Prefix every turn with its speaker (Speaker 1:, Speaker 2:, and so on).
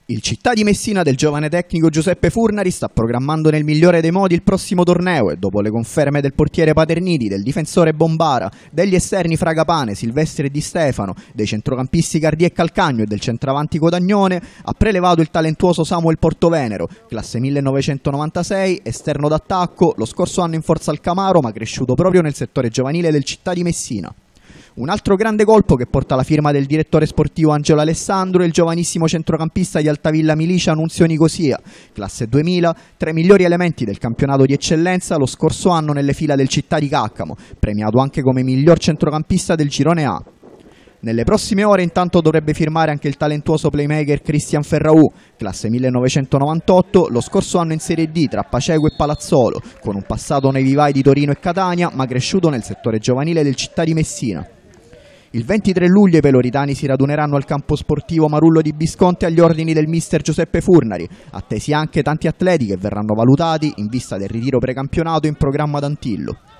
Speaker 1: Il Città di Messina del giovane tecnico Giuseppe Furnari sta programmando nel migliore dei modi il prossimo torneo e dopo le conferme del portiere Paterniti, del difensore Bombara, degli esterni Fragapane, Silvestri e Di Stefano, dei centrocampisti Cardi e Calcagno e del centravanti Codagnone, ha prelevato il talentuoso Samuel Portovenero, classe 1996, esterno d'attacco, lo scorso anno in forza al Camaro ma cresciuto proprio nel settore giovanile del Città di Messina. Un altro grande colpo che porta la firma del direttore sportivo Angelo Alessandro è il giovanissimo centrocampista di Altavilla Milicia Nunzio Nicosia, classe 2000, tra i migliori elementi del campionato di eccellenza lo scorso anno nelle fila del Città di Caccamo, premiato anche come miglior centrocampista del girone A. Nelle prossime ore intanto dovrebbe firmare anche il talentuoso playmaker Cristian Ferraù, classe 1998, lo scorso anno in Serie D tra Paceco e Palazzolo, con un passato nei vivai di Torino e Catania, ma cresciuto nel settore giovanile del Città di Messina. Il 23 luglio i peloritani si raduneranno al campo sportivo Marullo di Bisconti agli ordini del mister Giuseppe Furnari, attesi anche tanti atleti che verranno valutati in vista del ritiro precampionato in programma ad Antillo.